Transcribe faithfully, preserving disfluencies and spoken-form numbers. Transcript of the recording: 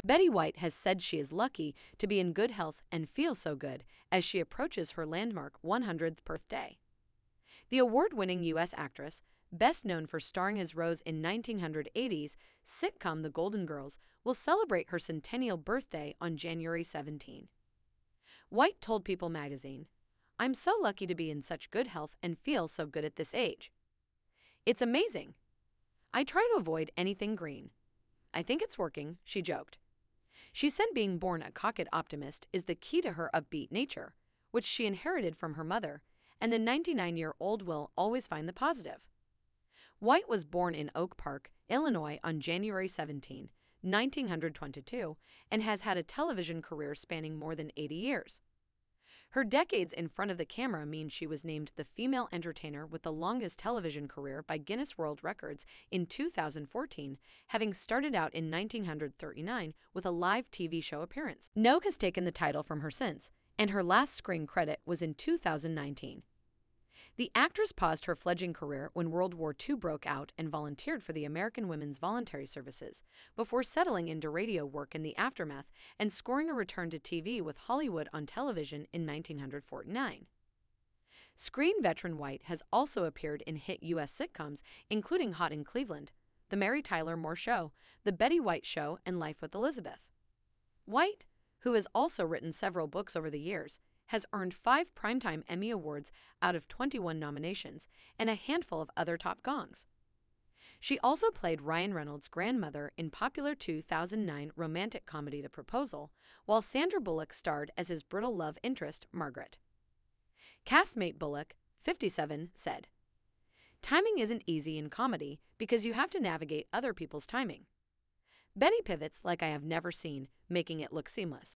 Betty White has said she is lucky to be in good health and feels so good as she approaches her landmark one hundredth birthday. The award-winning U S actress, best known for starring as Rose in nineteen eighties sitcom The Golden Girls, will celebrate her centennial birthday on January seventeenth. White told People magazine, "I'm so lucky to be in such good health and feel so good at this age. It's amazing. I try to avoid anything green. I think it's working," she joked. She said being born a cockeyed optimist is the key to her upbeat nature, which she inherited from her mother, and the ninety-nine-year-old will always find the positive. White was born in Oak Park, Illinois on January seventeenth, nineteen twenty-two, and has had a television career spanning more than eighty years. Her decades in front of the camera mean she was named the female entertainer with the longest television career by Guinness World Records in two thousand fourteen, having started out in nineteen thirty-nine with a live T V show appearance. Nogue has taken the title from her since, and her last screen credit was in two thousand nineteen. The actress paused her fledgling career when World War Two broke out and volunteered for the American Women's Voluntary Services, before settling into radio work in the aftermath and scoring a return to T V with Hollywood on Television in nineteen forty-nine. Screen veteran White has also appeared in hit U S sitcoms including Hot in Cleveland, The Mary Tyler Moore Show, The Betty White Show, and Life with Elizabeth. White, who has also written several books over the years, has earned five Primetime Emmy Awards out of twenty-one nominations and a handful of other top gongs. She also played Ryan Reynolds' grandmother in popular two thousand nine romantic comedy The Proposal, while Sandra Bullock starred as his brittle love interest, Margaret. Castmate Bullock, fifty-seven, said, "Timing isn't easy in comedy because you have to navigate other people's timing. Betty pivots like I have never seen, making it look seamless."